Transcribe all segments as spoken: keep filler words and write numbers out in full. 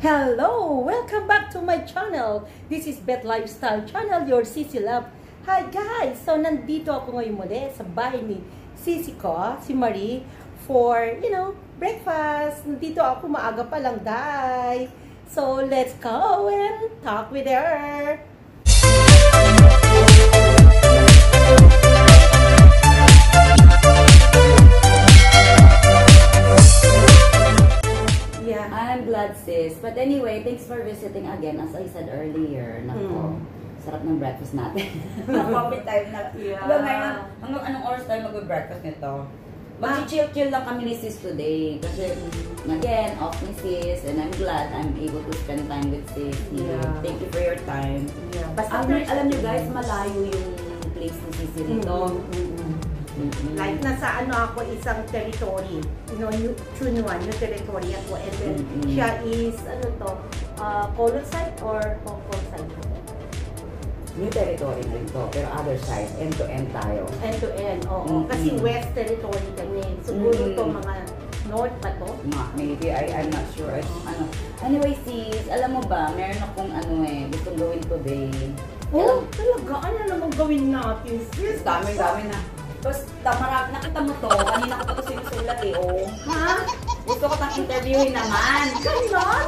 Hello! Welcome back to my channel. This is Bet Lifestyle Channel, your Sisi Love. Hi guys! So, nandito ako ngayon muli sa bahay ni Sisi ko, si Marie, for, you know, breakfast. Nandito ako maaga pa lang, day. So, let's go and talk with her. I'm glad, sis. But anyway, thanks for visiting again. As I said earlier, nako, mm. sarap ng breakfast natin. Coffee time na. Yeah. Diba ngayon, hanggang anong oras tayo mag-breakfast nito? Mag-chill-chill lang kami ni sis today. Kasi, again, off ni sis. And I'm glad I'm able to spend time with sis. Yeah. Thank you for your time. Yeah. Basta After, alam nyo guys, malayo yung place ni sis rito. Mm-hmm. Mm-hmm. Like, nasa ano ako, isang territory. You know, New Chunuan, yung territory ako. And then, mm-hmm. siya is, ano to, uh, Colon side or Hong Kong side? New territory na ito, pero other side, end-to-end tayo. End-to-end, oo. Mm-hmm. Kasi west territory kami. Siguro mm-hmm. to mga north pa to? Ma, maybe, I, I'm not sure. I, ano. Anyway, sis, alam mo ba, meron akong ano eh, gustong gawin today. Oh, talaga? Ano naman gawin natin, sis? Dami-dami na. Tapos, marami, nakita mo to, kanina ko pa ito sinusulat eh, oh. Ha? Gusto ko pang interviewin naman. Ganon?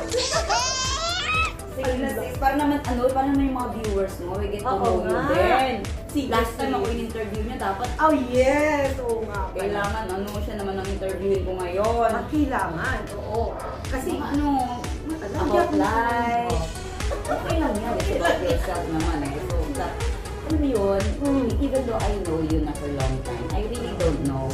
Sige na sis, para naman, ano, para naman yung mga viewers mo, we get to know you din. Sige, last time ako in-interview niya, dapat, oh yes, oo nga. Kailangan, ano, siya naman ang interviewin ko ngayon. Ah, kailangan, oo. Kasi, ano, about life. Okay lang yan, it's about yourself naman eh. So, that, alam mo yun, mm. even though I know you na for a long time, I really don't know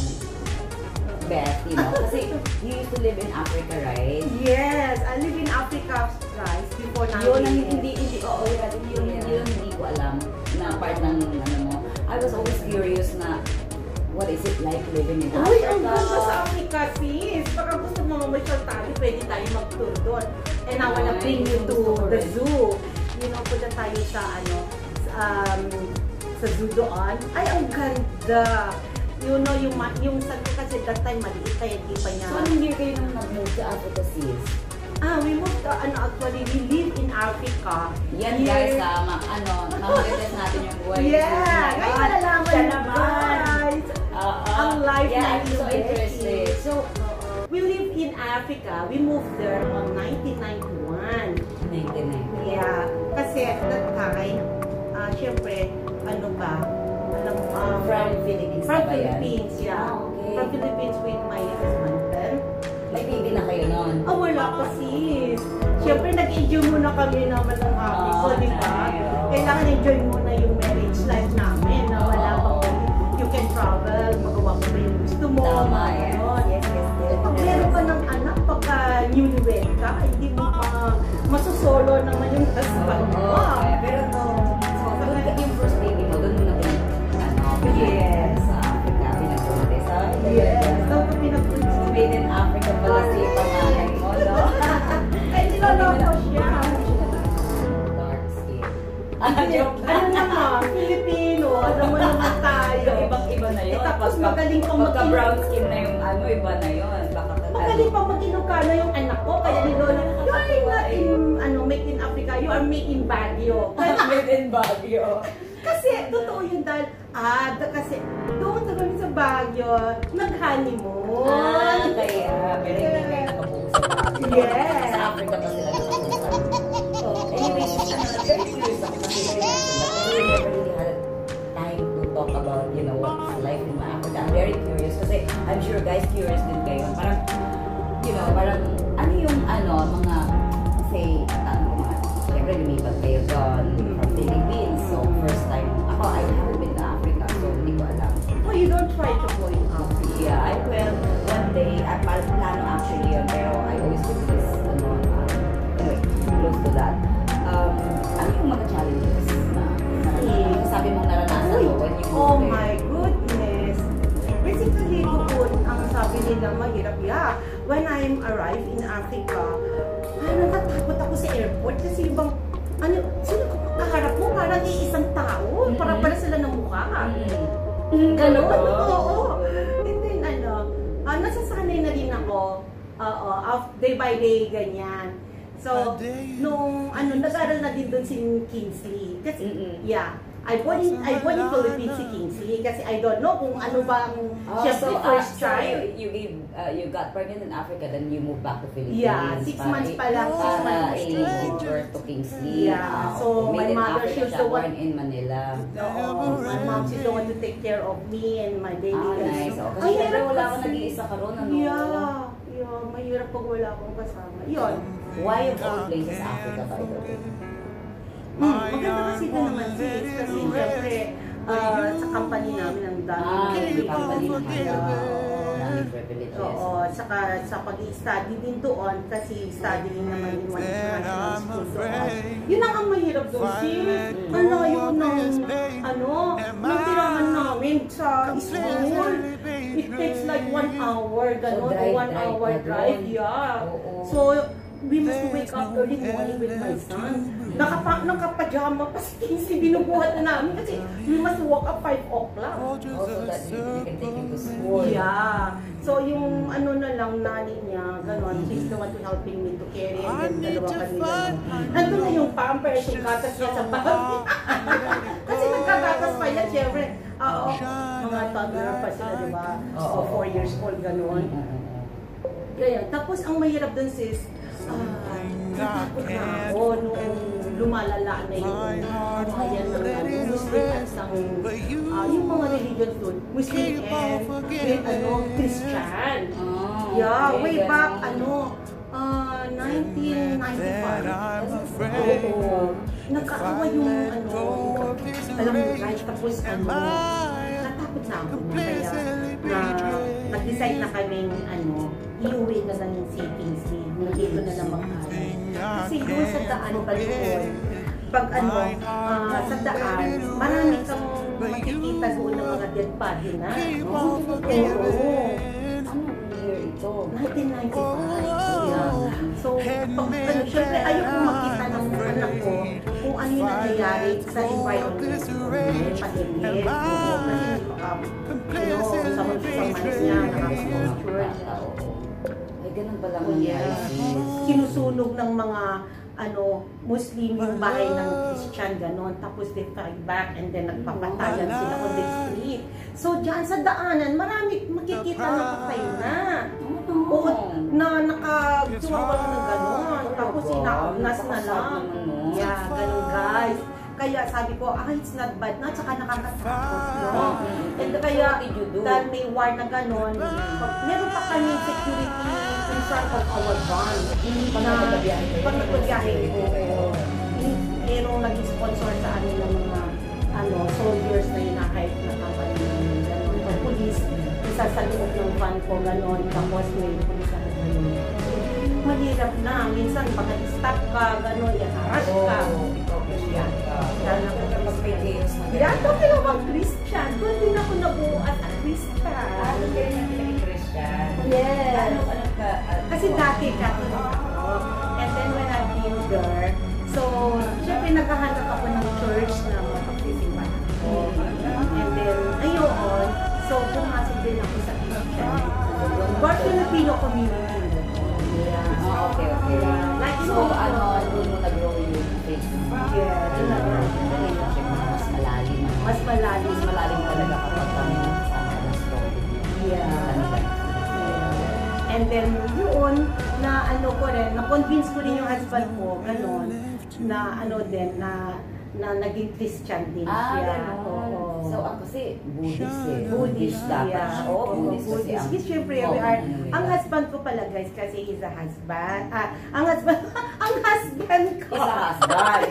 Beth, you know, kasi you used to live in Africa, right? Yes, I live in Africa, guys, before na. Yun, hindi, hindi, oo, yun, yun, yun, hindi ko alam na part ng, ano mo. I was always curious na, what is it like living in Africa? Uy, ang ganda sa Africa, sis. Baka gusto mo mamasyal tayo, pwede tayo mag-tour doon. And I wanna bring you to the zoo. You know, punta tayo sa, ano, Um, sa zoo doon. Ay, ang ganda! You know, yung, yung sa kasi that time maliit kaya hindi pa niya. So, anong year kayo nang nag-move to Africa, sis? Ah, we moved to, ano, actually, we live in Africa. Yan guys, ah, ma ano, mamarites natin yung buhay. Yeah! Ngayon malalaman siya naman. Guys! Uh, uh, ang life yeah, na I'm so interested. So, uh, we live in Africa. We moved there on nineteen ninety-one. nineteen ninety-one? Yeah. Kasi at that time, Uh, Siyempre, ano ba? Alam mo, uh, from Philippines From ba Philippines, yan? Yeah. Oh, okay. From Philippines with my husband then. May baby na kayo noon? Oh, wala pa sis. Siyempre, nag-enjoy muna kami naman ng happy ko, oh, di ba? Oh. Kailangan enjoy muna yung marriage life namin na wala oh. pang you can travel, magawa mo na yung gusto mo. Tama, yes. Yes, yes, yes. Pag meron ka ng anak, pagka newlywed ka, hindi mo pa masusolo naman yung husband mo. Oh, oh. Pero no, yung first baby mo, doon mo na pinag, ano, yes, sa Africa, pinag-buntis. Yes, doon ko pinag-buntis. Made in Africa pala si panganay mo, no? Ay, niloloko siya. Dark skin. Ah, joke Ano naman, Filipino, alam mo naman tayo. Ibang-iba na yun. Tapos magaling pang mag- Pagka-brown skin na yung ano, iba na yun. Magaling pang mag-Ilocano yung anak ko, kaya ni Lola, you are not in, ano, made in Africa, you are made in Baguio. Made in Baguio. Kasi, totoo yun dahil, ah, kasi, doon na kami sa Baguio, nag-honeymoon. Ah, kaya, pero hindi kayo nakapunta sa Baguio. Yes. Sa Africa pa sila nakapunta. Anyway, I'm very curious ako kasi you mentioned that we never really had time to talk about, you know, what's life in Africa. I'm very curious kasi I'm sure guys curious din kayo. Parang, you know, parang, ano yung, ano, mga, say, ano, mga, syempre lumipat kayo doon from Philippines. So, first time, ako, I haven't been to Africa, so hindi ko alam. Oh, you don't try to go in Africa? Yeah, I will. One day, at uh, plano actually yun, pero I always do this, ano, um, anyway, close to that. Um, ano yung mga challenges na, na sabi mong naranasan mo when you go oh there? my goodness! Basically, doon, ang sabi nila mahirap. Yeah, when I'm arrived in Africa, ay, natatakot ako sa airport kasi ibang, ano, sino ko makaharap mo? Parang iisang tao. Mm-hmm. Parang pala sila ng mukha. Mm-hmm. Ganon? Oo. oo. And then, ano, uh, nasasanay na rin ako, uh, uh, day by day, ganyan. So, nung ano, nag-aral na din doon si Kingsley. Kasi, Mm-mm. yeah. I born in, I born in Philippines si Kingsley kasi I don't know kung ano ba ang Oh, syempre so, uh, first so child. you, you gave, uh, you got pregnant in Africa, then you moved back to Philippines. Yeah, six para- months pa lang. Six Para months. i-give birth to Kingsley. Yeah, Ah, so okay. my Made in mother, Africa she's siya, the one- born in Manila. Oo, my mom, she's the one to take care of me and my baby. Ah, nice. Oh, kasi Ay, syempre hirap wala akong kasi. nag-iisa ka ron, ano? Yeah, yeah, mahirap pag wala akong kasama. Yun. Why of all places Africa, by the way? Hmm, maganda kasi na naman sis, kasi syempre, ah, sa company namin ang dami. Ah, ng yung company naman. Yeah, oo. Daming privileges. Oo, saka sa pag-study din doon, kasi study din naman din one international school doon. Yun ang ang mahirap doon, sis. Ang layo ng, ano, ng tirahan namin sa school. It takes like one hour, gano'n, So, drive, one drive hour ka drive, doon? yeah. Oo. So, we must wake up early morning with my son. Nakapa, nakapajama pa si Kingsley, binubuhat na namin kasi we must walk up five o'clock. Also that you, you can take him to school. Yeah. So yung ano na lang, nanay niya, gano'n, she's the one to helping me to carry and then dalawa kami gano'n. Nandun na yung pampers, yung gatas niya sa bag. Kasi nagkagatas pa yan, syempre. Oo, mga toddler pa sila, di ba? So four years old, gano'n. Kaya, tapos ang mahirap dun sis, ah, natakot na ako nung lumalala na yung kawayan ng ano, Muslim at sang, ah, yung mga religions dun, Muslim and with, ano, Christian. Oh, Yeah, okay, way back, ganun. ano, ah, nineteen ninety-five. Oo. Nagkaawa yung, ano, alam mo guys, tapos ano, natakot na ako na kaya na nag-decide na kaming, ano, iuwi na lang yung si Kingsley, nandito na lang mag-aral. Kasi doon sa daan pa doon, pag ano, ah, sa daan, marami kang makikita doon ng mga dead body na. Oo. Ano year ito? nineteen ninety-five. Yeah. So, pag, ano, syempre ayaw ko makita ng anak ko kung ano yung nangyayari sa environment ko. May paligid. Oo, kasi um, you know, sa mga months niya, nakaka-culture. Ay, ganun pala Oh, yeah. mangyayari. Sinusunog ng mga ano, Muslim yung bahay ng Christian, gano'n. Tapos they fight back and then nagpapatayan sila on the street. So, dyan sa daanan, marami makikita na patay na. Oo, na nakagawa na gano'n. Tapos inaugnas na lang. Yeah, gano'n guys. Kaya sabi ko, ah, it's not bad na, tsaka nakakatakot, no? And kaya, dahil may war na gano'n, meron pa kami security in front of our van. Pag Na, nagbabiyahe kayo? pag nagbabiyahe ko, merong nag-sponsor sa amin ng mga ano, soldiers na hinahire na company namin, gano'n. O police, isa sa loob ng van ko, gano'n. Tapos may police na gano'n. Mahirap na. Minsan, pag stop ka, gano'n, i-harass ka. Christian ka. Lalo na Kapag kung may chaos na yeah, talking about Christian. Doon din ako nabuo at a Christian. Ano kayo natin naging Christian? Yes. Ano, ano ka? ano Kasi ka? dati Catholic ako. And then when I've been there, so, syempre naghahanap ako ng church na mapagsisimbahan ako. And then, ayun, so pumasok din ako sa Christian. Bar Filipino community. Yeah. Ah, okay, okay. Like, So, ano, doon mo nag-grow yung faith? Yeah, doon na lang. Relationship mo mas malalim. ano? Mas malalim. Mas malalim talaga kapag kami kasama ka ng strong. Yeah. And then yun, na ano ko rin, na-convince ko rin yung husband ko, gano'n, na ano din, na na naging Christian din Ah, siya. gano'n. Oo. So, ako kasi Buddhist eh. Buddhist dapat siya. siya. Oo, Buddhist kasi ang... Kasi syempre, Oo, we are, ano nila. ang husband ko pala guys, kasi he's a husband. Ah, ang husband, ang husband ko. Is a husband.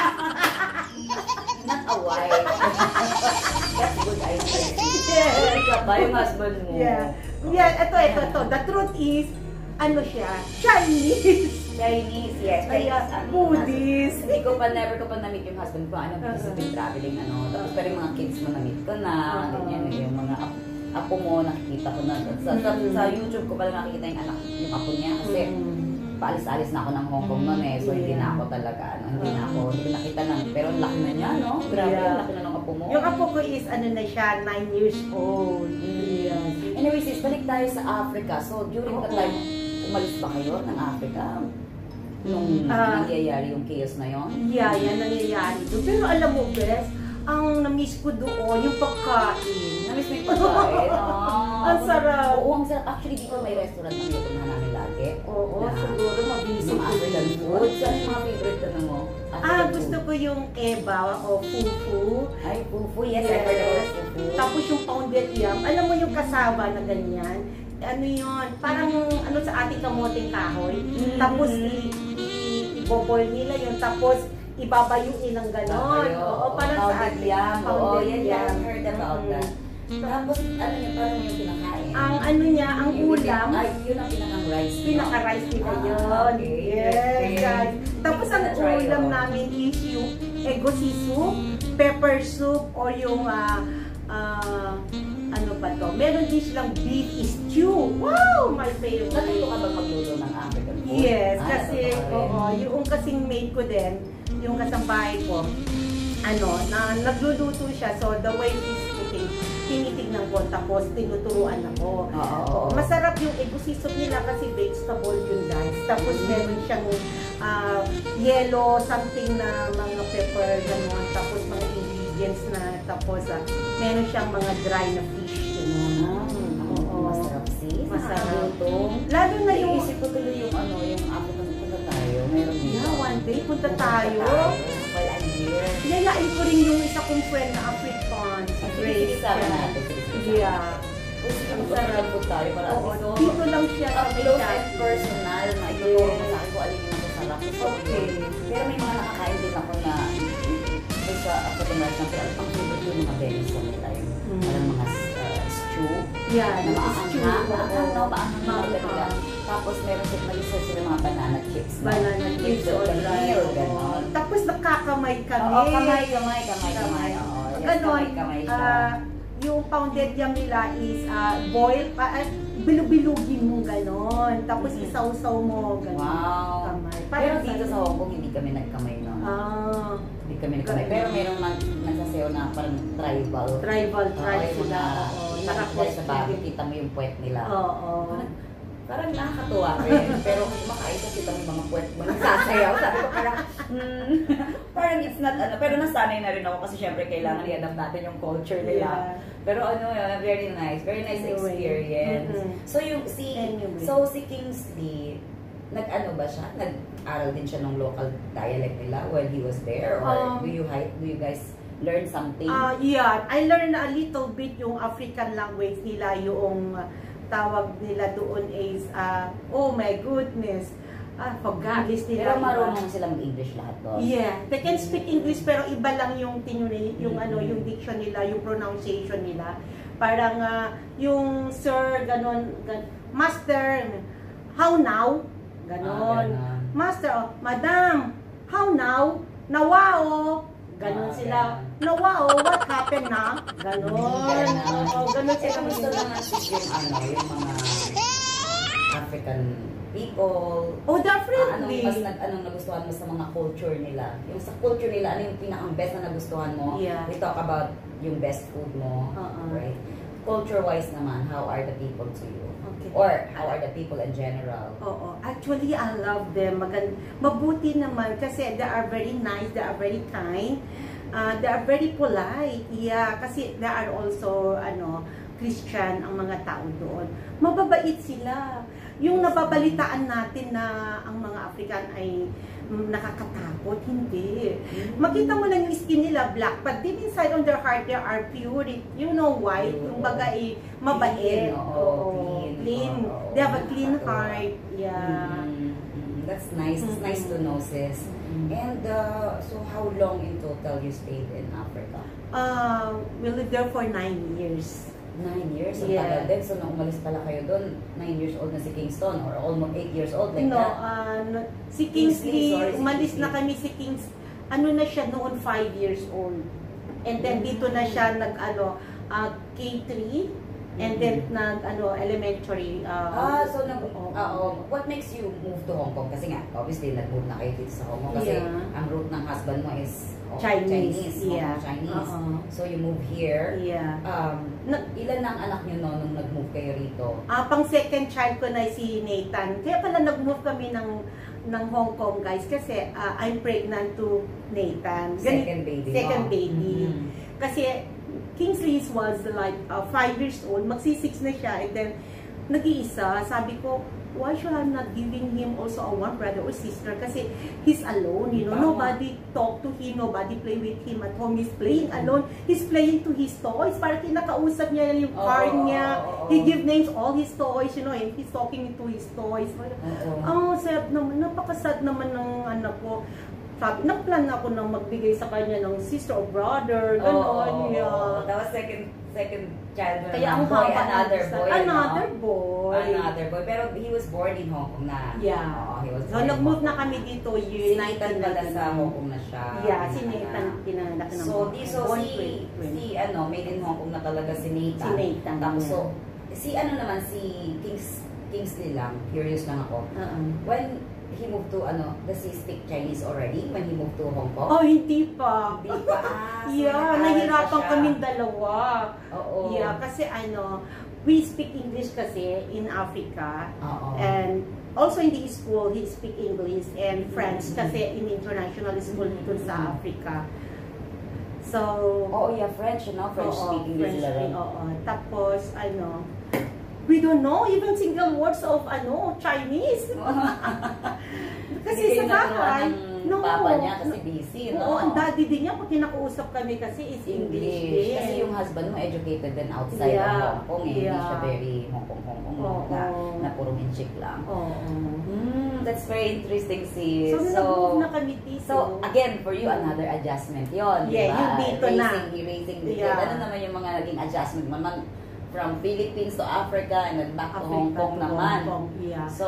Not a wife. That's good idea. Yeah. Ikaw ba yung husband mo? Yeah. Yeah, ito, ito, ito. The truth is, ano siya, Chinese. Chinese, yes. Ay, Chinese, ano, Buddhist. Hindi ko pa, never ko pa na-meet yung husband ko. Ano, because I've been traveling, ano. Tapos pero yung mga kids mo na-meet ko na, ganyan, yung mga ap- apo mo, nakikita ko na. Sa, sa, sa YouTube ko pala nakikita yung anak, yung apo niya. Kasi paalis-alis na ako ng Hong Kong noon eh. So hindi na ako talaga, ano, hindi na ako, hindi ko nakita lang. Pero ang laki na niya, no? Grabe, Yeah. ang laki na ng apo mo. Yung apo ko is, ano na siya, nine years old. Yeah. Anyway, sis, balik tayo sa Africa. So during the time, umalis ba kayo ng Africa? nung Ah. nangyayari yung chaos na yon? Yeah, yan nangyayari doon. Pero alam mo, Bes, ang na-miss ko doon, yung pagkain. Namiss mo yung pagkain. Ah, Ang sarap. Oo, ang sarap. Actually, dito may restaurant na lutuhan namin lagi. Oo, Na- siguro mabilis Yung African food. Saan yung mga favorite na mo? Ah, African gusto food. ko yung eba o fufu. Ay, fufu. Yes, I heard about fufu. Tapos yung pounded yam. Alam mo yung kasaba na ganyan? Ano yun? Parang ano sa ating kamoteng kahoy. Mm. Tapos i- i- i-boboil nila yun. Tapos ibabayuin ng ganon. Oo, parang sa pounded ating yam. Oo, pounded yan, yam. yan. Heard about Mm. that. Tapos, ano yun, parang yung pinakain. Ang ano niya, ang Yung ulam, pinaka- Ay, yun ang pinakang rice. no? pinaka-rice nila Ah, yun. okay. Yes, Okay. guys. Tapos ang Hindi ko na-try ulam yun. namin is yung egusi soup, pepper soup, or yung ah, ah, ano ba to? Meron din silang beef stew. Wow! My favorite. Natuto ka ba magluto ng African food? Yes, Ah, kasi natuto ka rin. oo, yung kasing mate ko din, yung kasambahay ko, ano, na nagluluto siya. So the way he's cooking, tinitignan ko, tapos tinuturuan ako. Oo. Oo, masarap yung egusi soup nila kasi vegetable yun, guys. Tapos meron siyang ah, yellow, something na mga pepper, gano'n. Tapos mga ingredients na, tapos ah, meron siyang mga dry na fish, gano'n. Mm, Oo. Masarap sis. Masarap. Nakakaluto. Lalo na yung, Naisip ko tuloy yung ano, yung African punta tayo. Meron dito. yeah, one day, punta tayo. While I'm here. Yayain ko rin yung isa kong friend na African, si Grace. Sama natin. Yeah. Ang sarap po tayo para Oo, at least, no, dito lang siya sa ang close and Bichat. personal na ituturo mo sa akin kung alin yung masarap. Okay. Pero may mga nakakain din ako na doon sa African restaurant. Pero ang favorite yung mga venison nila. Yung Mm. parang mga uh, stew. Yeah, Na yung maanghang. stew. Maanghang, no? Maanghang na Maanghang. talaga. Tapos meron sila mag-isa sila mga banana chips. no? Banana With chips the or dry. meal, ganon. Tapos nakakamay kami. Oo, kamay, kamay, kamay, kamay. Oo, yes, Ganon, kamay, kamay siya. ah, yung pounded yam nila is uh, boiled, pa, uh, bilu-bilugin mo ganon. Tapos Mhm. isaw-saw mo ganon. Wow. Kamay. Pero Parang dito sa- sa Hong Kong, hindi kami nagkamay noon. Ah, Hindi kami nagkamay. Pero merong nag nagsasayaw na parang tribal. tribal Oo, tribe yung sila. mga- Oo, nakakita nakapost sa bago, din. kita mo yung puwet nila. Oo. Parang, parang nakakatuwa rin. Pero kung kumakain ka, kita mo yung mga puwet mo nagsasayaw. Sabi ko parang, hmm, parang it's not ano. Pero nasanay na rin ako kasi syempre kailangan i-adapt natin yung culture nila. Yeah. Pero ano, uh, very nice. Very nice Anyway. experience. Mhm. So yung si, Anyway. so si Kingsley, nag-ano ba siya? Nag-aral din siya ng local dialect nila while he was there? Or Um, do you hi- do you guys learn something? Ah, yeah, I learned a little bit yung African language nila, yung uh, tawag nila doon is, uh, oh my goodness, ah, forgot this nila. Pero marunong sila mag-English lahat doon. Yeah, they can speak English pero iba lang yung tinuri, yung Mm-hmm. ano, yung diction nila, yung pronunciation nila. Parang ah, yung sir ganon, gan- master, how now? Ganon. Ah, ganon. Master, oh, madam, how now? Nawao. Ganon Ah, sila. ganon. Nawao, what happened na? Ganon. Ganon. Oo, ganon Eh, sila. kamusta naman sis yung ano, yung mga African people? Oh, Anong definitely. mas nag, anong nagustuhan mo sa mga culture nila? Yung sa culture nila, ano yung pinakang best na nagustuhan mo? Yeah. We talk about yung best food mo, Uh-uh. right? Culture-wise naman, how are the people to you? Okay. Or how are the people in general? Oo. Actually, I love them. Magan mabuti naman kasi they are very nice, they are very kind. Uh, they are very polite. Yeah, kasi they are also ano, Christian ang mga tao doon. Mababait sila. Yung nababalitaan natin na ang mga African ay mm, nakakatakot, hindi. Makita mo lang yung skin nila black, but deep inside on their heart, they are pure. You know why? Yung baga ay mabait. Clean, oo, Oo, clean. clean. Oo, They have a clean nakakatuwa. heart. Yeah. Mm, mm, that's nice. It's nice to know, sis. Mm. And uh, so how long in total you stayed in Africa? Uh, we lived there for nine years. Nine years? Ang Yeah. tagal din. So, nung umalis pala kayo doon, nine years old na si Kingston or almost eight years old, like no, that? uh, no, si Kingsley, Kingsley, sorry, si umalis Kingsley. na kami si Kings, ano na siya noon, five years old. And then dito na siya nag, ano, uh, K three, and then nag, ano, elementary. Uh, Ah, so nag, oo. ah, oh, what makes you move to Hong Kong? Kasi nga, obviously, nag-move na kayo dito sa Hong Kong. Kasi Yeah. ang root ng husband mo is oh, Chinese, Chinese, Hong yeah. Kong Chinese. Oo. So you move here. Yeah. Um, Na- ilan ang anak niyo no, nung nag-move kayo rito? Ah, pang second child ko na si Nathan. Kaya pala nag-move kami ng ng Hong Kong, guys, kasi uh, I'm pregnant to Nathan. Ganit, second baby. Second mo. baby. Mm-hmm. Kasi Kingsley was like uh, five years old, magsi-six na siya, and then nag-iisa, sabi ko, why should I not giving him also a one brother or sister? Kasi he's alone, you know. Tama. Nobody talk to him, nobody play with him at home. He's playing alone. He's playing to his toys. Parang kinakausap niya yung car oh, niya. Oh, oh, oh. He give names all his toys, you know, and he's talking to his toys. Oh, oh sad naman. Napakasad naman ng anak ko. Sabi, nagplan ako nang magbigay sa kanya ng sister or brother, gano'n. Oh, oh, yeah. oh. That was second second child mo. Kaya ang boy, haba another ng- boy. Another no? boy. Another boy. Pero he was born in Hong Kong na. Yeah. Oo, he was So, born in nag-move Hong na Kong. kami dito Si year Nathan pala sa Hong Kong na siya. Yeah, si Pinanganak. Nathan pinanganak ng So, di, so born si, twenty twenty. si, ano, made in Hong Kong na talaga si Nathan. Si Nathan, Tapos, yeah. so, si ano naman, si Kings, Kingsley lang, curious lang ako. Uh-uh. When he moved to, ano, does he speak Chinese already when he moved to Hong Kong? Oh, hindi pa. Hindi pa. Ah, so Yeah, nag-aral pa nahirapan siya. kaming dalawa. Oo. Yeah, kasi ano, we speak English kasi in Africa. Oo. And also in the school, he speak English and French Mm-hmm. kasi in international school dito sa Mm-hmm. Africa. So, Oo, yeah, French, no? French oo, speaking din French sila rin. speaking, oo. Tapos, ano, we don't know even single words of ano Chinese. Kasi Hindi sa kayo naturuan bahay, ng papa niya kasi busy, no? Oo, ang daddy din niya, pag kinakusap kami kasi is English, English. din. Kasi yung husband mo educated din outside Yeah, of Hong Kong. Eh. Hindi yeah. siya very Hong Kong, Hong Kong Oo. na, na puro minchik lang. Oo. Hmm, that's very interesting, sis. So, nag-move na kami dito. So, again, for you, another adjustment yon, Yeah, di ba? yung dito na. Raising, erasing dito. Yeah. Ano naman yung mga naging adjustment mo? Man, from Philippines to Africa and then back to Africa Hong Kong to naman. Hong Kong, yeah. So,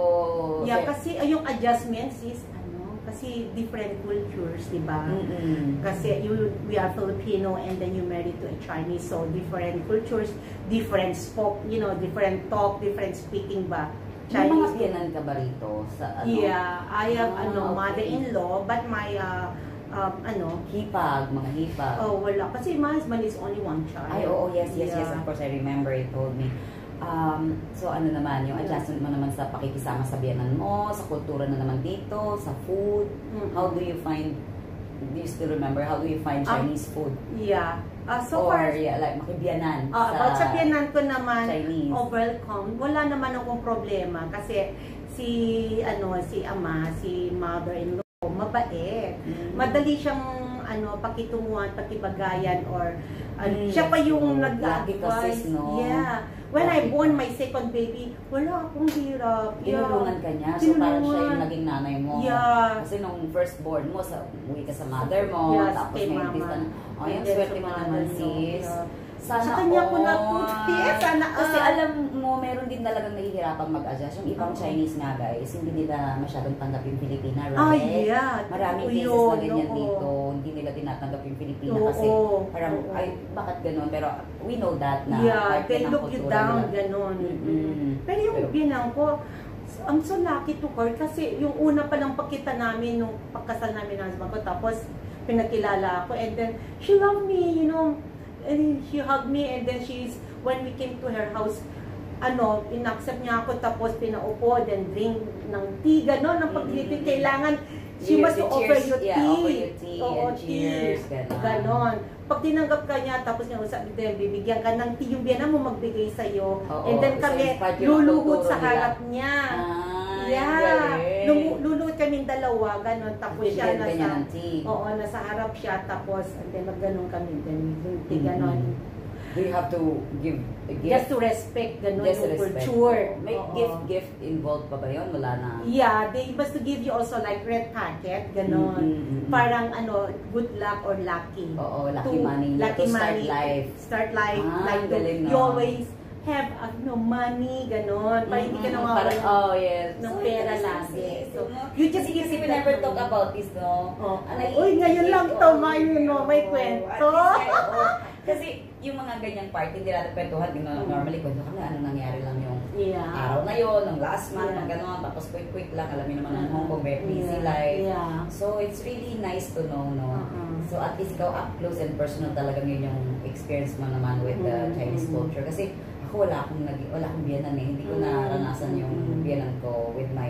Yeah, so- kasi uh, yung adjustments is ano, kasi different cultures, di ba? Mm-mm. Kasi you, we are Filipino and then you married to a Chinese, so different cultures, different spoke, you know, different talk, different speaking ba? May mga Chinese. biyanan ka ba rito sa ano? Yeah, I have Ah, ano, okay. mother-in-law, but my uh, um, ano, Hipag, mga hipag. oh wala, kasi my husband is only one child. Ay, oo, yes, yes, yes. Yeah. Of course, I remember you told me. Um, so, ano naman, yung adjustment mo naman sa pakikisama sa biyanan mo, sa kultura na naman dito, sa food. Mm. How do you find, do you still remember, how do you find Um, Chinese food? Yeah. Uh, so Or, far, yeah, like, makibiyanan uh, about sa biyanan ko naman, Chinese. oh, welcome. Wala naman akong problema kasi si, ano, si ama, si mother-in-law, mabait. Mm. Madali siyang ano pakitunguhan, pakibagayan or ano, Mm, siya pa yung so, nag-advise. lucky ka, sis, no? Yeah. When I Lucky born ka. my second baby, wala akong hirap. Tinulungan ka niya, so parang siya yung Tinulungan. naging nanay mo. Yeah. Kasi nung firstborn mo, sa, uwi ka sa mother mo, Yes, tapos kay ngayon, mama. this time, oh, And yung then swerte sa mo mother, naman, no? sis. Yeah. Sana Sa kanya ko all. natuti, sana Kasi all. alam mo, meron din talagang nahihirapan mag-adjust. Yung ibang Oo. Chinese nga, guys, hindi nila masyadong tanggap yung Pilipina, right? Ah, yeah. Maraming Oo, cases yun, na ganyan oo. dito. Hindi nila tinatanggap yung Pilipina Oo, kasi parang, oo. ay, bakit ganun? Pero we know that na Yeah, part they yan ng look you kultura down, nila. ganon. Mm-mm. Pero yung Pero- ginang ko, I'm so lucky to her kasi yung una pa lang pagkita namin nung pagkasal namin ng husband ko, tapos pinakilala ako and then she loved me, you know, and she hugged me and then she's, when we came to her house, ano, inaccept niya ako tapos pinaupo, then drink ng tea, ganon, ng paglipid, Mm-mm. kailangan she You- must you offer cheers, you yeah, tea. offer you tea Oo, and cheers, tea. ganon. Ganon. Pag tinanggap ka niya, tapos niya usap dito, bibigyan ka ng tea, yung biyanan mo magbigay sa'yo. Oo, And then so kami, it's part yun ng luluhod kulturo sa nila. harap niya. Ah, Yeah. galing. Lumu- Luluhod kaming dalawa, ganon. Tapos siya Bibigyan ka niya nasa, ng tea. oo, nasa harap siya, tapos, and then magganon kami, then yung tea, ganon. Do you have to give a gift? Just to respect, ganon, Just yung respect. culture. May Oo. gift gift involved pa ba yun? Wala na. Yeah, they must to give you also like red packet, ganon. Mm, mm, mm. Parang ano, good luck or lucky. Oo, lucky To- money. Lucky to start money. life. Start life. Ah, like to- galing, no? you always have ano, money, ganon. Parang hindi ka Mm, nawawalan parang, oh yes. ng So, pera ito lagi. sis, So, no? you just Kasi give kasi it we that never money. talk about this, no? Oh. Ano, Uy, ngayon lang to, oo, may, you know, may oo, kwento. at least, oo. Kasi yung mga ganyang part, hindi natin kwentuhan. Di na Mm. normally kwento ka na ano nangyari lang yung Yeah. araw na yon, ng last month, Yeah. ng gano'n, tapos quick-quick lang. Alam niyo naman ang Uh-huh. Hong Kong, very busy Yeah. life. Yeah. So, it's really nice to know, no? Uh-uh. So, at least ikaw up close and personal talaga yun yung experience mo naman with the Mm-hmm. Chinese culture. Kasi ako wala akong, nag wala akong biyanan eh. Hindi ko Mm-hmm. naranasan yung Mm-hmm. biyanan ko with my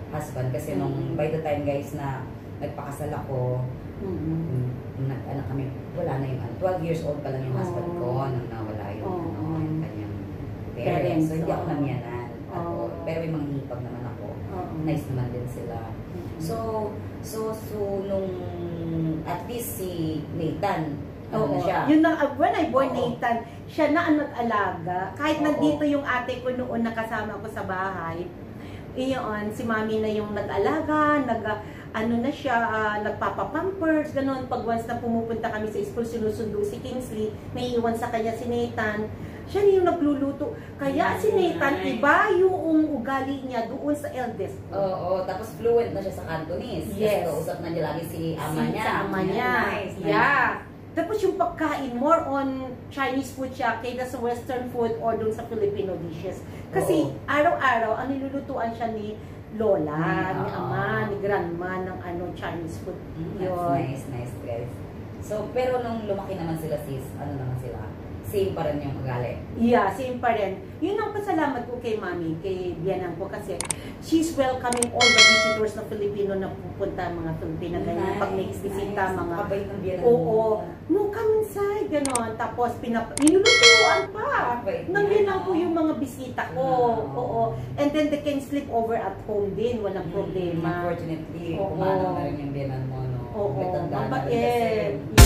husband. Kasi nung Mm. by the time guys na nagpakasal ako, Mm. mm, nag-anak kami, wala na yung ano, twelve years old pa lang yung husband ko Oh. nang nawala yung Oh. ano, yung kanyang Parents, parents. So hindi ako oh. namyanan. Ako, Oh. pero may mga hipag naman ako. Oo. Nice naman din sila. Mm. So, so, so, nung at least si Nathan, ano Oo. na siya? Yun na, uh, when I born Oo. Nathan, siya na ang nag-alaga. Kahit Oo. nandito yung ate ko noon nakasama ko sa bahay, iyon, si mami na yung nag-alaga, nag, ano na siya, uh, nagpapapampers, ganun. Pag once na pumupunta kami sa school, sinusundo si Kingsley, may iwan sa kanya si Nathan. Siya na yung nagluluto. Kaya si Nathan, Nice. iba yung ugali niya doon sa eldest ko. Oo, tapos fluent na siya sa Cantonese. Yes. Kasi kausap na niya lagi si ama Si- niya. Sa ama niya. Nice, nice. Yeah. Tapos yung pagkain, more on Chinese food siya kaysa sa Western food or doon sa Filipino dishes. Kasi Oo. araw-araw, ang nilulutuan siya ni Lola, Mm, ni oo. Ama, ni Grandma ng ano Chinese food. Mm, that's Yun. nice, nice guys. So, pero nung lumaki naman sila sis, ano naman sila? Same pa rin yung ugali. Yeah, same pa rin. Yun ang pasalamat ko kay Mami, kay Bianang ko kasi she's welcoming all the visitors na Filipino na pupunta mga Filipina ganyan. Pag next visita, mga Kabait ng biyanan oo, mo. no, come inside, gano'n. Tapos, pinap nilulutuan pa. Kabait Nang niya, bilang ko no? yung mga bisita ko. Ah, Oo. And then, they can sleep over at home din. Walang Mm, problema. Unfortunately, Oo. kumano na rin yung biyanan mo, no? Oo. May tanda na rin Mabait. kasi.